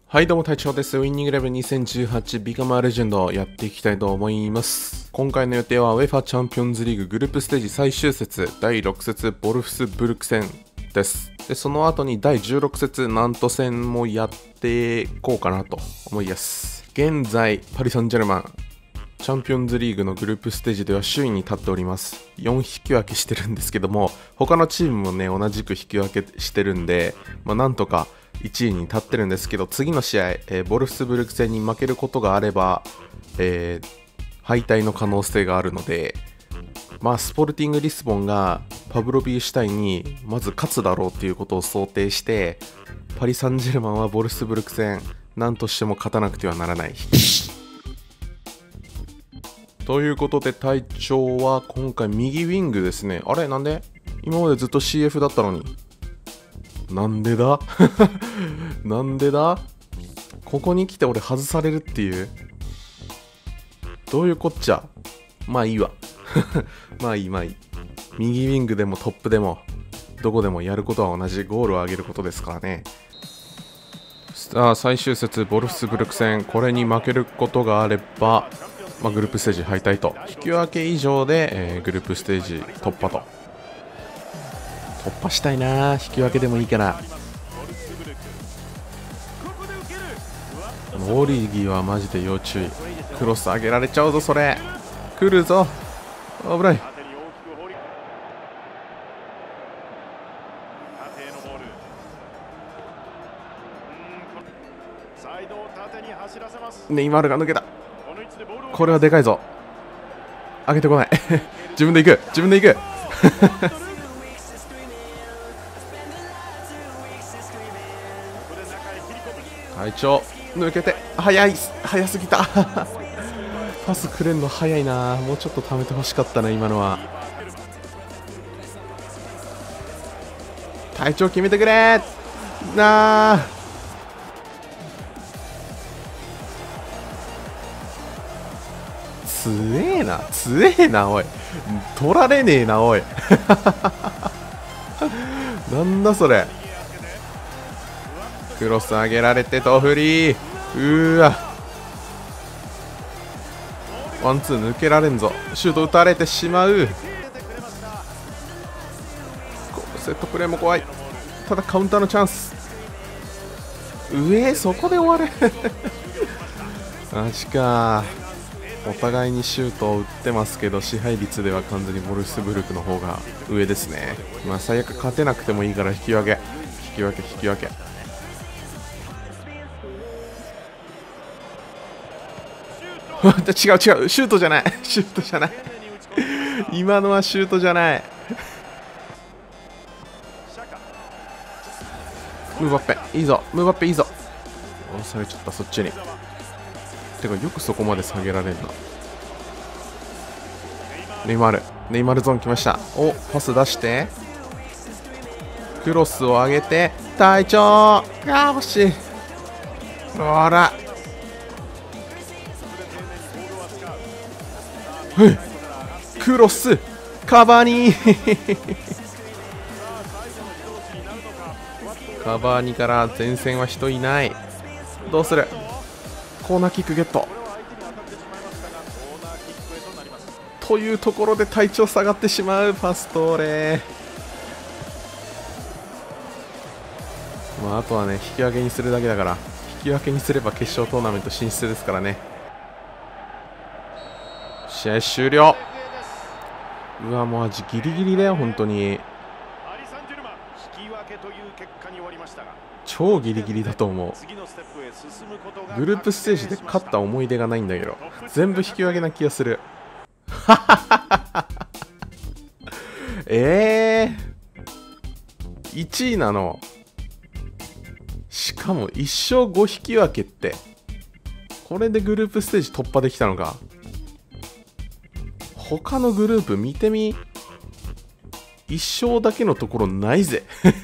はい、どうも隊長です。ウィンニングレベル2018ビカマーレジェンドをやっていきたいと思います。今回の予定は UEFA チャンピオンズリーググループステージ最終節第6節ボルフスブルク戦です。で、その後に第16節ナント戦もやっていこうかなと思います。現在、パリ・サンジェルマンチャンピオンズリーグのグループステージでは首位に立っております。4引き分けしてるんですけども、他のチームもね、同じく引き分けしてるんで、なんとか1位に立ってるんですけど、次の試合、ボルフスブルク戦に負けることがあれば、敗退の可能性があるので、スポルティング・リスボンがパブロビーシュタインにまず勝つだろうということを想定して、パリ・サンジェルマンはボルフスブルク戦、何としても勝たなくてはならない。ということで隊長は今回右ウィングですね。あれなんで今までずっと CF だったのに。なんでだなんでだここに来て俺外されるっていう。どういうこっちゃ。まあいいわ。まあいい。右ウィングでもトップでもどこでもやることは同じゴールを挙げることですからね。さあ最終節ボルフスブルク戦、これに負けることがあればグループステージ敗退と、引き分け以上で、グループステージ突破と。突破したいな、引き分けでもいいから。オリギはマジで要注意。クロス上げられちゃうぞ、それ来るぞ、危ない。ネイマールが抜けた。これはでかいぞ。上げてこない。自分で行く隊長抜けて、早すぎた。パスくれんの早いな。もうちょっと貯めてほしかったな、今のは。隊長決めてくれなあ。強えなおい。取られねえなおい。なんだそれ。クロス上げられてとフリー。ワンツー抜けられんぞ。シュート打たれてしまう。セットプレーも怖い。ただカウンターのチャンス。そこで終わる。マジか。お互いにシュートを打ってますけど、支配率では完全にボルフスブルクの方が上ですね。最悪勝てなくてもいいから引き分け。違う、シュートじゃない。今のはシュートじゃない。ムバッペいいぞ。押されちゃった、そっちに。てかよくそこまで下げられるな。ネイマールゾーン来ました。パス出してクロスを上げて隊長が欲しい。ほらクロスカバーニカバーニから前線は人いない。どうする。コーナーキックゲットというところで体調下がってしまう。パス通れ。あとはね、引き分けにするだけだから。引き分けにすれば決勝トーナメント進出ですからね。試合終了。もうマジギリギリだよ本当に。超ギリギリだと思う。グループステージで勝った思い出がないんだけど、全部引き分けな気がする。1位なの。しかも1勝5引き分けって、これでグループステージ突破できたのか。他のグループ見てみ。1勝だけのところないぜ。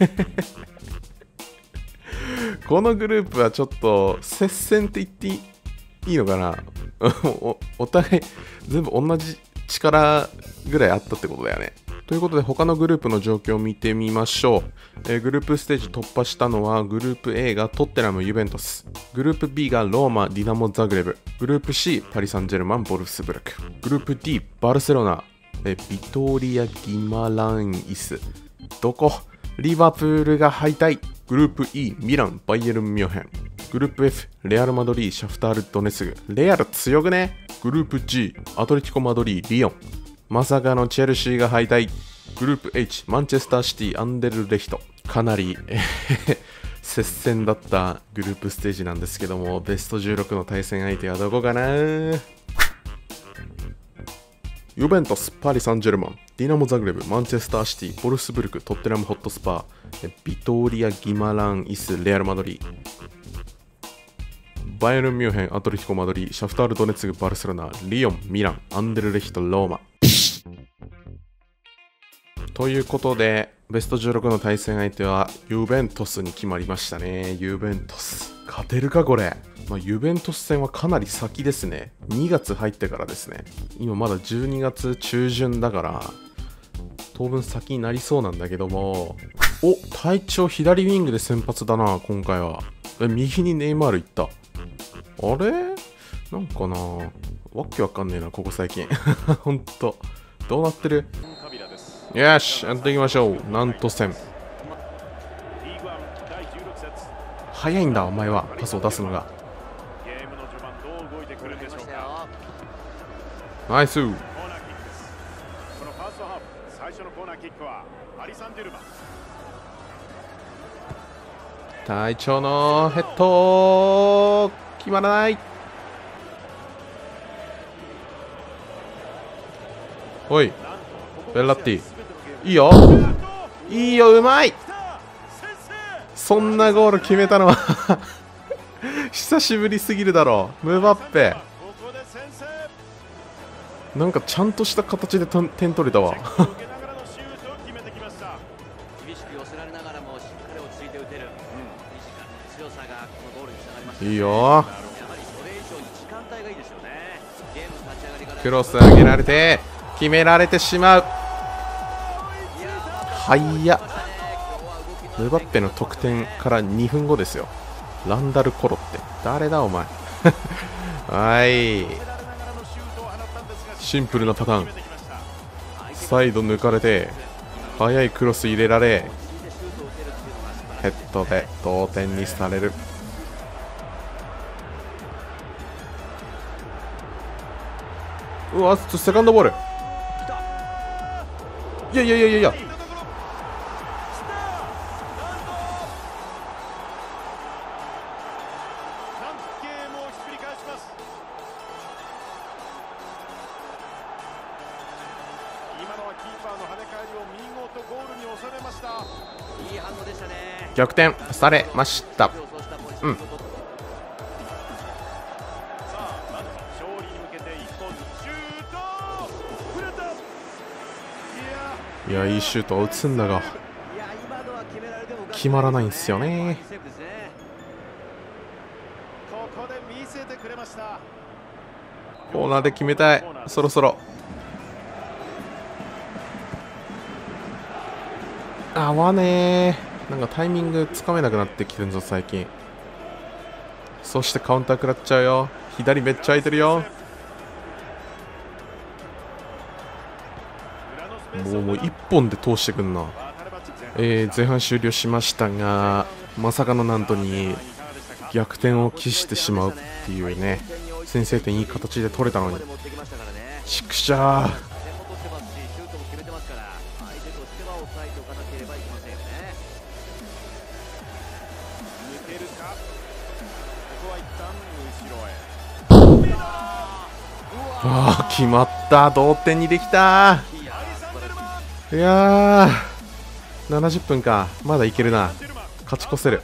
このグループはちょっと接戦って言っていいのかな。お互い全部同じ力ぐらいあったってことだよね。 ということで他のグループの状況を見てみましょう。グループステージ突破したのはグループ A がトッテナム・ユベントス、グループ B がローマ・ディナモ・ザグレブ、グループ C パリ・サンジェルマン・ボルフスブルク、グループ D バルセロナ、ビトーリア・ギマランイス、どこリバプールが敗退。グループ E ミラン・バイエルン・ミュンヘン、グループ F レアル・マドリー・シャフタール・ドネツグ、レアル強くね。グループ G アトレティコ・マドリー・リヨン、まさかのチェルシーが敗退。グループ H マンチェスターシティ・アンデルレヒト、かなり接戦だったグループステージなんですけども、ベスト16の対戦相手はどこかな。ユベントス、パリ・サンジェルマン、ディナモ・ザグレブ、マンチェスターシティ、ボルフスブルク、トッテナム・ホットスパー、ビトーリア・ギマランイス、レアル・マドリー、バイエルン・ミュンヘン、アトレティコ・マドリー、シャフタール・ドネツグ、バルセロナ、リヨン、ミラン、アンデルレヒト、ローマ。ということで、ベスト16の対戦相手はユベントスに決まりましたね。ユベントス。勝てるかこれ。ユベントス戦はかなり先ですね。2月入ってからですね。今まだ12月中旬だから、当分先になりそうなんだけども。お、隊長左ウィングで先発だな、今回は。右にネイマールいった。あれなんかな、わけわかんねえな、ここ最近。ほんと。どうなってる？よし、やっていきましょう。なんと戦。早いんだ、お前は。パスを出すのが。ナイス。隊長のヘッド決まらない。おい、ベッラッティいいよ、いいよ、うまい。そんなゴール決めたのは久しぶりすぎるだろう。ムバッペなんかちゃんとした形で点取れたわいいよ、クロス上げられて決められてしまう。はいや、ムバッペの得点から2分後ですよ。ランダル・コロって誰だお前はい、シンプルなパターン。サイド抜かれて速いクロス入れられ、ヘッドで同点にされる。うわ、セカンドボール。いやいやいやいや、逆転されました。うん。いや、いいシュートを打つんだが決まらないんですよね。コーナーで決めたい、そろそろ。合わねえ。なんかタイミングつかめなくなってきてるぞ最近。そしてカウンター食らっちゃうよ。左めっちゃ空いてるよ。もう1本で通してくんな。前半終了しましたが、まさかのなんとに逆転を喫してしまうっていうね。先制点いい形で取れたのに。ちくしゃー。ああ、決まった。同点にできた。いやー、70分か。まだいけるな。勝ち越せる。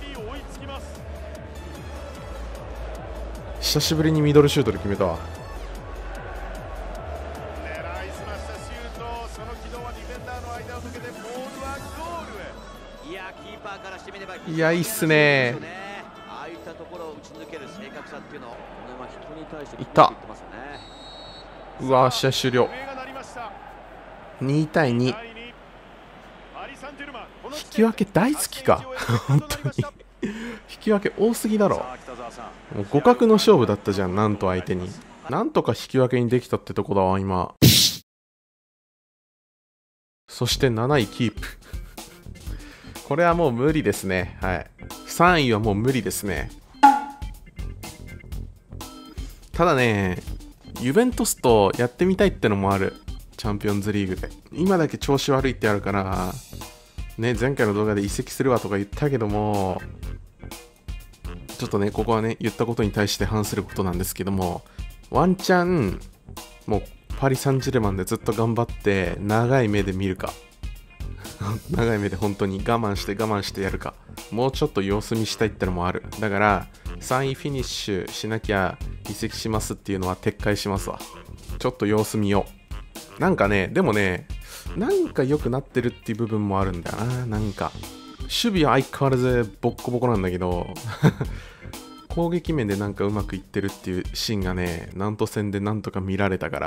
久しぶりにミドルシュートで決めたわ。いや、いいっすね。いった。うわ、試合終了。2対2。 引き分け大好きか本当に引き分け多すぎだろ。もう互角の勝負だったじゃん、なんと相手に。なんとか引き分けにできたってとこだわ今。そして7位キープこれはもう無理ですね。はい、3位はもう無理ですね。ただね、ユベントスとやってみたいってのもある。チャンピオンズリーグで今だけ調子悪いってあるからね、前回の動画で移籍するわとか言ったけども、ちょっとねここはね言ったことに対して反することなんですけども、ワンチャンもうパリ・サンジェルマンでずっと頑張って長い目で見るか長い目で本当に我慢してやるか、もうちょっと様子見したいってのもある。だから3位フィニッシュしなきゃ移籍しますっていうのは撤回しますわ。ちょっと様子見よう。なんかね、でもね、なんか良くなってるっていう部分もあるんだよな。なんか守備は相変わらずボッコボコなんだけど攻撃面でなんかうまくいってるっていうシーンがね、ナント戦でなんとか見られたから。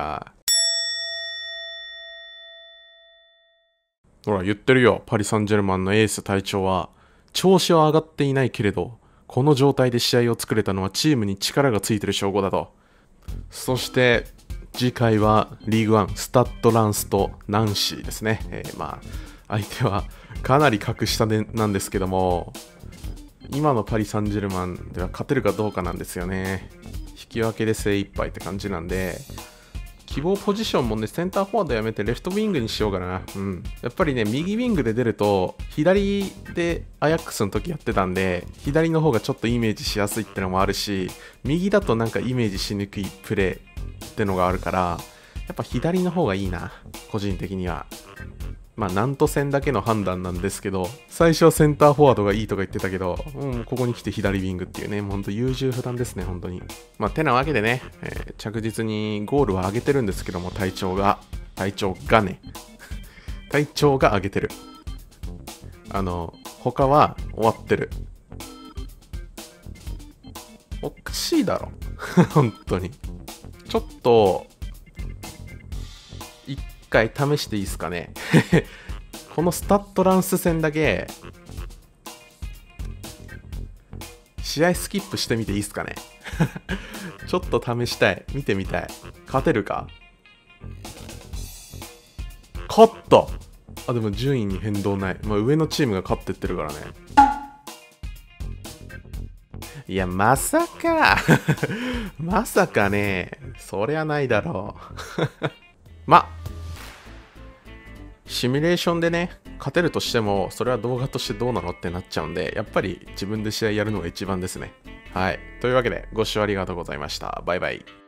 ほら言ってるよ、パリ・サンジェルマンのエース隊長は調子は上がっていないけれどこの状態で試合を作れたのはチームに力がついてる証拠だと。そして次回はリーグワンスタッドランスとナンシーですね。まあ相手はかなり格下なんですけども、今のパリ・サンジェルマンでは勝てるかどうかなんですよね。引き分けで精一杯って感じなんで、希望ポジションもね、センターフォワードやめてレフトウィングにしようかな。やっぱりね、右ウィングで出ると左でアヤックスの時やってたんで、左の方がちょっとイメージしやすいってのもあるし、右だとなんかイメージしにくいプレーってのがあるから、やっぱ左の方がいいな、個人的には。まあナント戦だけの判断なんですけど、最初はセンターフォワードがいいとか言ってたけど、ここに来て左ウィングっていうね、ほんと優柔不断ですね、本当に。まあてなわけでね、着実にゴールは上げてるんですけども、隊長がね隊長が上げてる。他は終わってる。おかしいだろ本当に。ちょっと一回試していいですかねこのスタッドランス戦だけ試合スキップしてみていいですかねちょっと試したい。見てみたい。勝てるか。勝った。あ、でも順位に変動ない。まあ、上のチームが勝ってってるからね。いや、まさかまさかね、そりゃないだろうま、シミュレーションでね、勝てるとしても、それは動画としてどうなのってなっちゃうんで、やっぱり自分で試合やるのが一番ですね。はい。というわけで、ご視聴ありがとうございました。バイバイ。